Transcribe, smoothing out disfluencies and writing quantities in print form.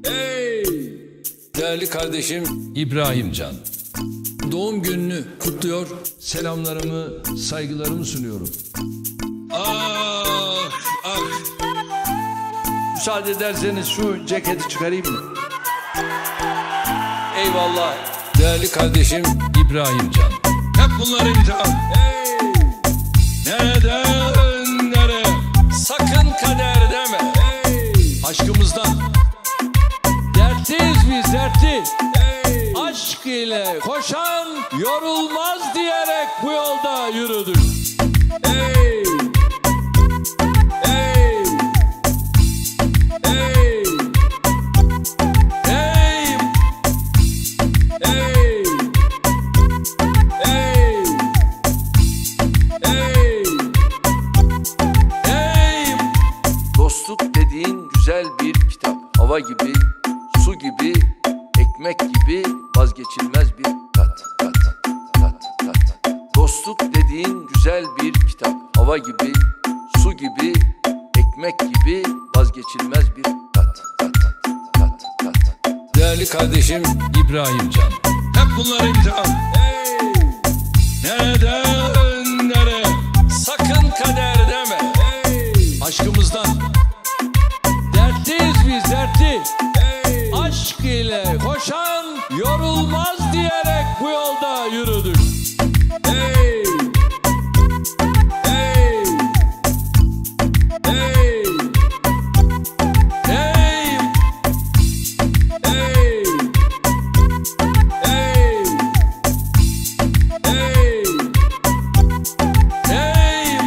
Hey! Değerli kardeşim İbrahimcan, doğum gününü kutluyor. selamlarımı, saygılarımı sunuyorum. Ah! Ah! Müsaade ederseniz şu ceketi çıkarayım mı? Eyvallah. Değerli kardeşim İbrahimcan, hep bunlar imtihan. Hey! Neden nereye? Sakın kader deme. Hey! aşkımızdan dertliyiz biz, dertli. Hey! Aşk ile koşan yorulmaz diyerek bu yolda yürüdük. Hey! Hey! Hey! Hey, Hey! Hey! Hey! hey. Dostluk dediğin güzel bir kitap. Hava gibi, su gibi, ekmek gibi vazgeçilmez bir tat, tat, tat, tat. Dostluk dediğin güzel bir kitap. Hava gibi, su gibi, ekmek gibi vazgeçilmez bir tat, tat, tat, tat. Değerli kardeşim İbrahimcan, hep bunlar imtihan. Hey! Neden nereye? Sakın kader deme. Hey! aşkımızdan dertliyiz biz, dertli. Hey! Aşk ile koşan yorulmaz diyerek bu yolda yürüdük. Hey! Hey! Hey! Hey, Hey! Hey! Hey! hey.